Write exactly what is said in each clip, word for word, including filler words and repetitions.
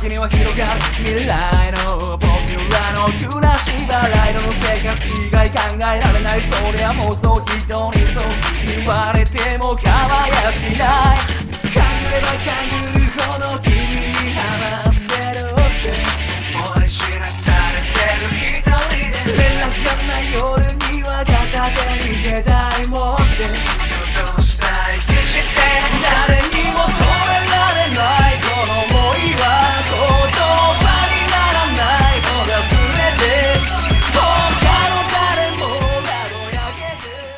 先には広がる未来の僕らの暮らし払いの生活以外考えられない。そりゃ妄想、人にそう言われても構やしない。勘ぐれば勘ぐるほど君にハマってるって思い知らされてる一人で。連絡がない夜には片手に携帯持ってどうしたい気して、誰にも止められないこの想いは言葉にならないほど溢れて、他の誰もがぼやけて。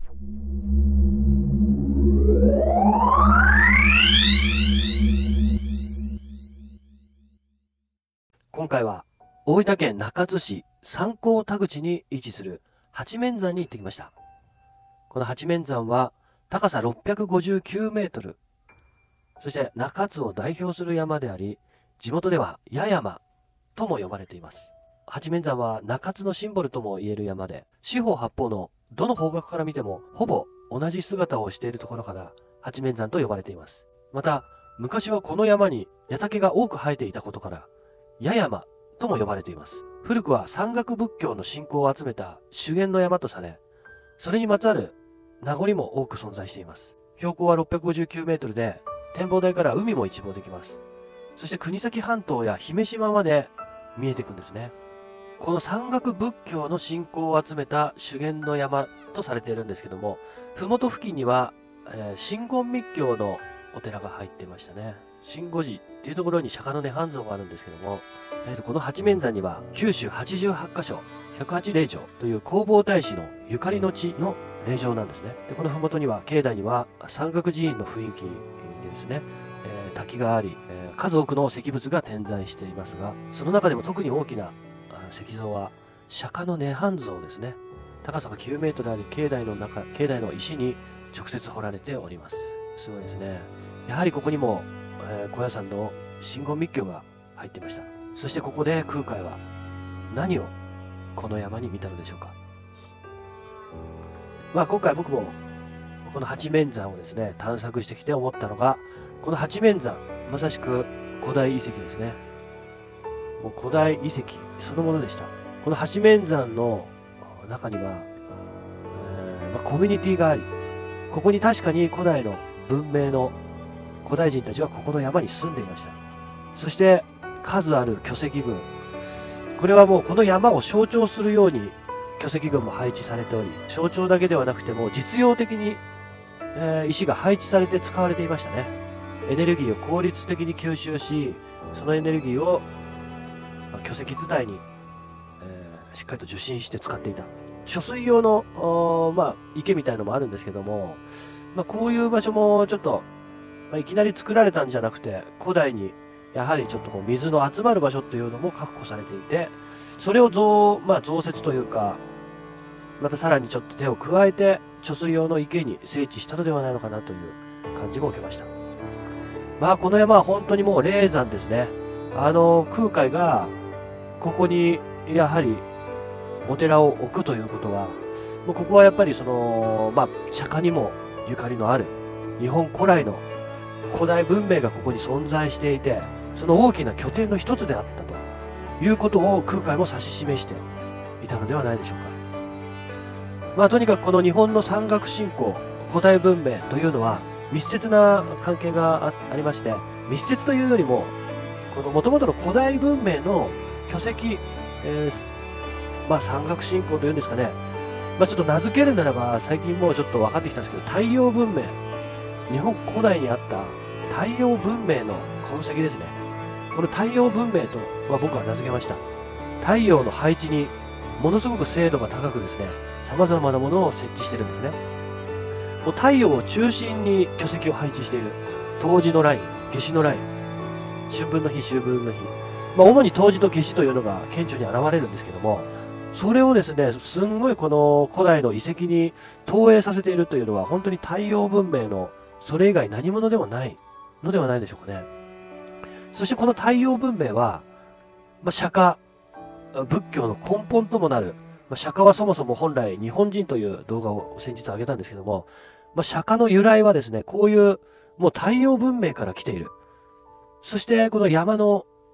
今回は大分県中津市三光田口に位置する八面山に行ってきました。この八面山は高さろっぴゃくごじゅうきゅうメートル、そして中津を代表する山であり、地元では八山とも呼ばれています。八面山は中津のシンボルとも言える山で、四方八方のどの方角から見てもほぼ同じ姿をしているところから八面山と呼ばれています。また昔はこの山に矢竹が多く生えていたことから八山とも呼ばれています。古くは山岳仏教の信仰を集めた修験の山とされ、それにまつわる名残も多く存在しています。標高はろっぴゃくごじゅうきゅうメートルで、展望台から海も一望できます。そして国東半島や姫島まで見えていくんですね。この山岳仏教の信仰を集めた修験の山とされているんですけども、麓付近には、えー、真言密教のお寺が入っていましたね。真言寺っていうところに釈迦の涅槃像があるんですけども、えー、とこの八面山には九州はちじゅうはちかしょひゃくはち霊場という弘法大師のゆかりの地の霊場なんですね。でこの麓には境内には山岳寺院の雰囲気でですね、えー、滝があり、えー、数多くの石仏が点在していますが、その中でも特に大きな石像は釈迦の涅槃像ですね。高さがきゅうメートルあり、境内の中境内の石に直接彫られております。すごいですね。やはりここにも、えー、高野山の真言密教が入っていました。そしてここで空海は何をこの山に見たのでしょうか。まあ今回僕もこの八面山をですね探索してきて思ったのが、この八面山まさしく古代遺跡ですね。もう古代遺跡そのものでした。この八面山の中には、えーまあ、コミュニティがあり、ここに確かに古代の文明の古代人たちはここの山に住んでいました。そして数ある巨石群、これはもうこの山を象徴するように巨石群も配置されており、象徴だけではなくても実用的に、えー、石が配置されて使われていましたね。エネルギーを効率的に吸収し、そのエネルギーを、まあ、巨石伝いに、えー、しっかりと受信して使っていた。貯水用の、まあ、池みたいのもあるんですけども、まあ、こういう場所もちょっと、まあ、いきなり作られたんじゃなくて、古代にやはりちょっとこう水の集まる場所っていうのも確保されていて、それを増、まあ、増設というか、またさらにちょっと手を加えて貯水用の池に整地したのではないのかなという感じも受けました。まあこの山は本当にもう霊山ですね。あの空海がここにやはりお寺を置くということは、もうここはやっぱりそのまあ釈迦にもゆかりのある日本古来の古代文明がここに存在していて、その大きな拠点の一つであったということを空海も指し示していたのではないでしょうか。まあとにかくこの日本の山岳信仰、古代文明というのは密接な関係が あ, ありまして、密接というよりもこの元々の古代文明の巨石、えー、まあ山岳信仰というんですかね、まあちょっと名付けるならば最近もうちょっと分かってきたんですけど、太陽文明、日本古代にあった太陽文明の痕跡ですね。この太陽文明とは僕は名付けました。太陽の配置にものすごく精度が高くですね、様々なものを設置してるんですね。もう太陽を中心に巨石を配置している。冬至のライン、夏至のライン、春分の日、秋分の日。まあ主に冬至と夏至というのが顕著に現れるんですけども、それをですね、すんごいこの古代の遺跡に投影させているというのは、本当に太陽文明のそれ以外何者でもないのではないでしょうかね。そしてこの太陽文明は、まあ、釈迦、仏教の根本ともなる、まあ、釈迦はそもそも本来日本人という動画を先日上げたんですけども、まあ、釈迦の由来はですね、こういうもう太陽文明から来ている。そしてこの山の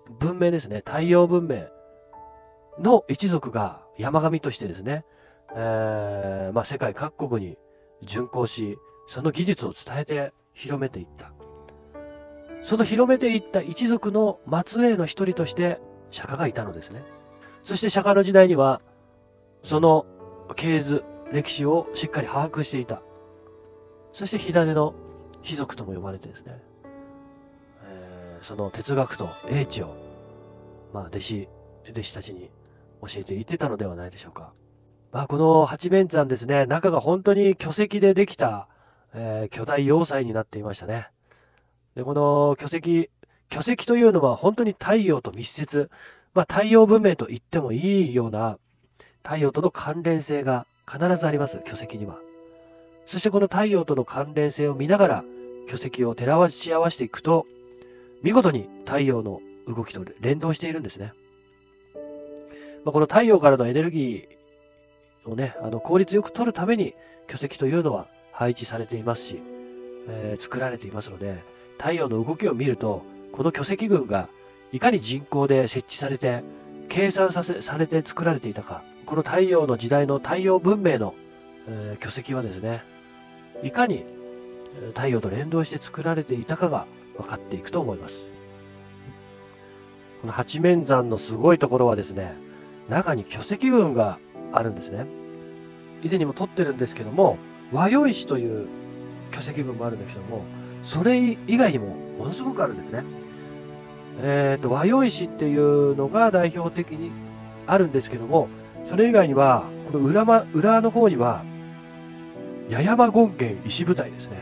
文明ですね、太陽文明の一族が山神としてですね、えーまあ、世界各国に巡行し、その技術を伝えて広めていった。その広めていった一族の末裔の一人として釈迦がいたのですね。そして釈迦の時代にはその系図、歴史をしっかり把握していた。そして火種の貴族とも呼ばれてですね、えー、その哲学と英知を、まあ、弟子弟子たちに教えていってたのではないでしょうか。まあ、この八面山ですね、中が本当に巨石でできた、えー、巨大要塞になっていましたね。で、この巨石、巨石というのは本当に太陽と密接、まあ、太陽文明と言ってもいいような太陽との関連性が必ずあります、巨石には。そしてこの太陽との関連性を見ながら巨石を照らし合わせていくと、見事に太陽の動きと連動しているんですね。まあ、この太陽からのエネルギーをね、あの効率よく取るために巨石というのは配置されていますし、えー、作られていますので、太陽の動きを見ると、この巨石群がいかに人工で設置されて計算させされて作られていたか、この太陽の時代の太陽文明の、えー、巨石はですね、いかに太陽と連動して作られていたかが分かっていくと思います。この八面山のすごいところはですね、中に巨石群があるんですね。以前にも撮ってるんですけども、和洋石という巨石群もあるんですけども、それ以外にもものすごくあるんですね。えっと、和洋石っていうのが代表的にあるんですけども、それ以外には、この裏、ま、裏の方には、八山権現石舞台ですね。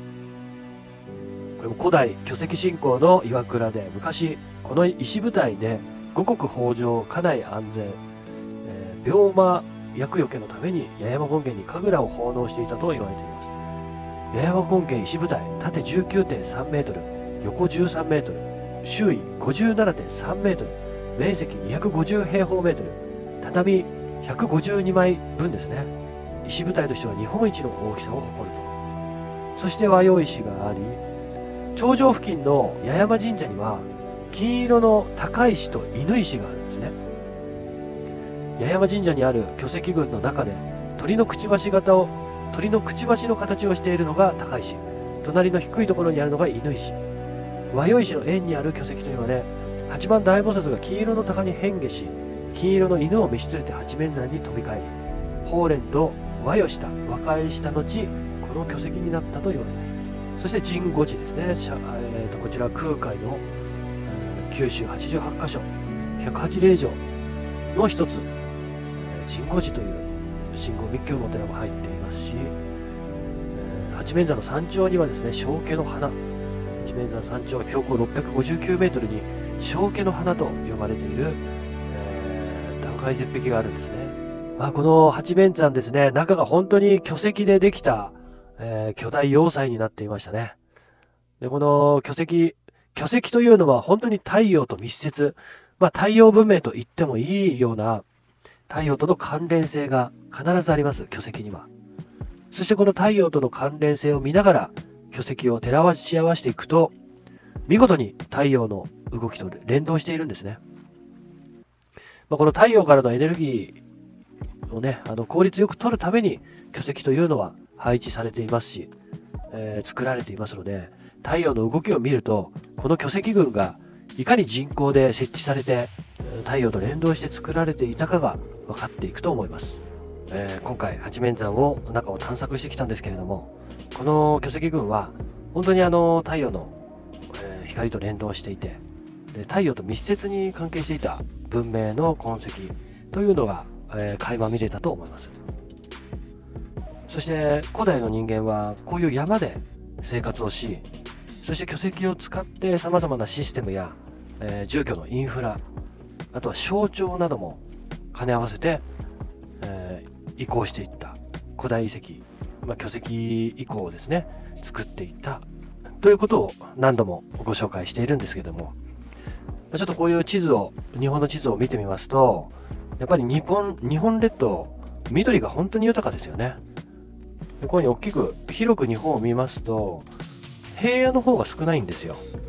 これも古代巨石信仰の岩倉で、昔、この石舞台で五穀豊穣、家内安全、えー、病魔厄除けのために八山権現に神楽を奉納していたと言われています。八山権現石舞台、縦 じゅうきゅうてんさんメートル、横 じゅうさんメートル、周囲 ごじゅうななてんさんメートル、面積にひゃくごじゅう平方メートル、畳ひゃくごじゅうにまいぶんですね。石舞台としては日本一の大きさを誇ると。そして和洋石があり、頂上付近の八山神社には金色の高石と犬石があるんですね。八山神社にある巨石群の中で鳥のくちばし型を鳥のくちばしの形をしているのが高石、隣の低いところにあるのが犬石。和洋石の縁にある巨石と言われ、八幡大菩薩が金色の鷹に変化し、金色の犬を召し連れて八面山に飛び帰り、法蓮と和与した和解した後、この巨石になったと言われている。そして神護寺ですね、えー、とこちら空海の、えー、九州はちじゅうはちかしょひゃくはちれいじょうの一つ、神護寺という信号密教のお寺も入っていますし、えー、八面山の山頂にはですね、正気の花、八面山山頂標高ろっぴゃくごじゅうきゅうメートルに正気の花と呼ばれている、えー、断崖絶壁があるんですね。まあ、この八面山ですね、中が本当に巨石でできた、えー、巨大要塞になっていましたね。で、この巨石、巨石というのは本当に太陽と密接、まあ、太陽文明と言ってもいいような太陽との関連性が必ずあります、巨石には。そしてこの太陽との関連性を見ながら巨石を照らし合わせていくと、見事に太陽の動きと連動しているんですね。まあ、この太陽からのエネルギーをね、あの効率よく取るために巨石というのは配置されていますし、えー、作られていますので、太陽の動きを見ると、この巨石群がいかに人工で設置されて太陽と連動して作られていたかが分かっていくと思います。えー、今回八面山を中を探索してきたんですけれども、この巨石群は本当にあの太陽の、えー、光と連動していて、で太陽と密接に関係していた文明の痕跡というのが、えー、垣間見れたと思います。そして古代の人間はこういう山で生活をし、そして巨石を使ってさまざまなシステムや、えー、住居のインフラ、あとは象徴なども兼ね合わせて、えー、移行していった古代遺跡、まあ、巨石遺構をですね作っていったということを何度もご紹介しているんですけども、ちょっとこういう地図を日本の地図を見てみますと、やっぱり日本日本列島緑が本当に豊かですよね。でこういうふうに大きく広く日本を見ますと、平野の方が少ないんですよ。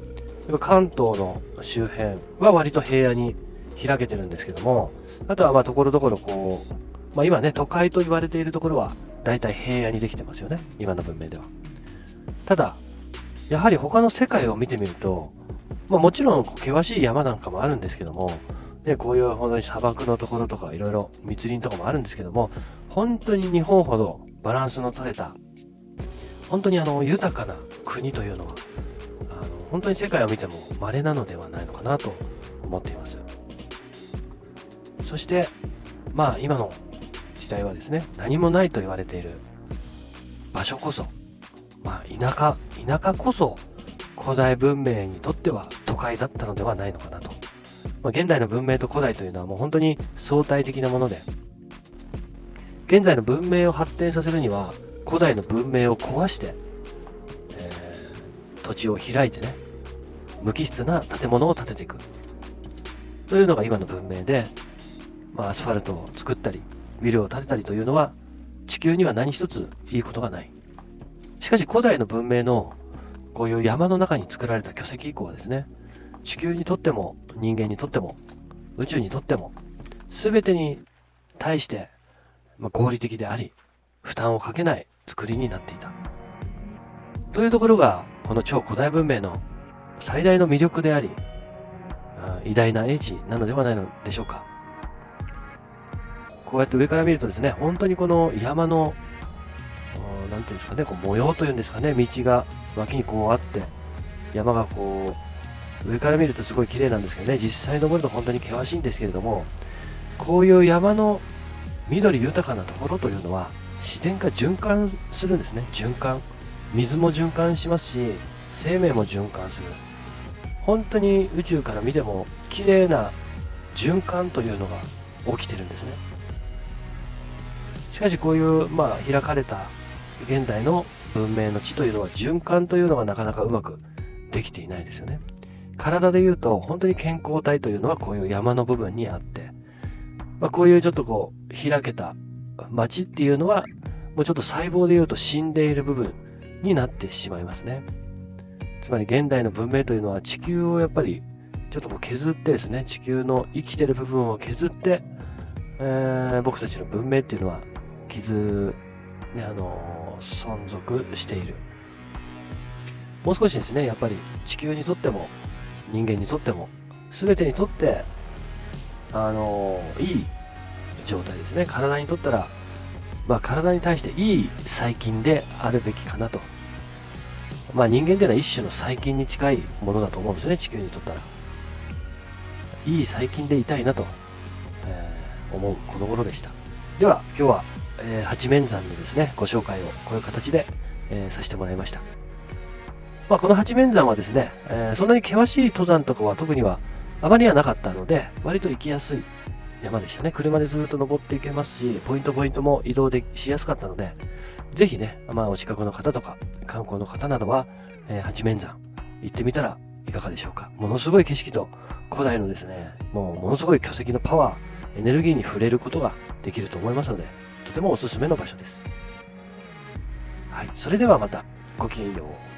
関東の周辺は割と平野に開けてるんですけども、あとはまあところどころこう、まあ、今ね都会と言われているところは大体平野にできてますよね、今の文明では。ただやはり他の世界を見てみると、まあ、もちろん険しい山なんかもあるんですけども、ね、こういう本当に砂漠のところとかいろいろ密林とかもあるんですけども、本当に日本ほどバランスの取れた本当にあの豊かな国というのはあの本当に世界を見ても稀なのではないのかなと思っています。そしてまあ今の時代はですね、何もないと言われている場所こそ、まあ田舎田舎こそ古代文明にとっては都会だったのではないのかなと。まあ、現代の文明と古代というのはもう本当に相対的なもので、現在の文明を発展させるには古代の文明を壊して、えー、土地を開いてね、無機質な建物を建てていくというのが今の文明で、まあ、アスファルトを作ったりビルを建てたりというのは地球には何一ついいことがない。しかし古代の文明のこういう山の中に作られた巨石以降はですね、地球にとっても人間にとっても宇宙にとっても全てに対して、まあ、合理的であり負担をかけない作りになっていたというところがこの超古代文明の最大の魅力であり、偉大な英知なのではないのでしょうか。こうやって上から見るとですね、本当にこの山のなんていうんですかね、こう模様というんですかね、道が脇にこうあって山がこう上から見るとすごい綺麗なんですけどね、実際登ると本当に険しいんですけれども、こういう山の緑豊かなところというのは自然が循環するんですね。循環、水も循環しますし生命も循環する。本当に宇宙から見ても綺麗な循環というのが起きてるんですね。しかしこういうまあ開かれた現代の文明の地というのは循環というのがなかなかうまくできていないですよね。体でいうと本当に健康体というのはこういう山の部分にあって、まあ、こういうちょっとこう開けた街っていうのはもうちょっと細胞でいうと死んでいる部分になってしまいますね。つまり現代の文明というのは地球をやっぱりちょっとこう削ってですね、地球の生きてる部分を削って、えー、僕たちの文明っていうのは傷、ね、あのー、存続している。もう少しですね、やっぱり地球にとっても人間にとっても全てにとってあのー、いい状態ですね。体にとったら、まあ、体に対していい細菌であるべきかなと。まあ人間というのは一種の細菌に近いものだと思うんですね、地球にとったら。いい細菌でいたいなと、えー、思うこの頃でした。では今日は、えー、八面山のですねご紹介をこういう形で、えー、させてもらいました。まあ、この八面山はですね、えー、そんなに険しい登山とかは特にはあまりはなかったので、割と行きやすい山でしたね。車でずっと登っていけますし、ポイントポイントも移動でしやすかったので、ぜひね、まあ、お近くの方とか観光の方などは、えー、八面山行ってみたらいかがでしょうか。ものすごい景色と古代のですね、もうものすごい巨石のパワー、エネルギーに触れることができると思いますので、とてもおすすめの場所です。はい、それではまたごきげんよう。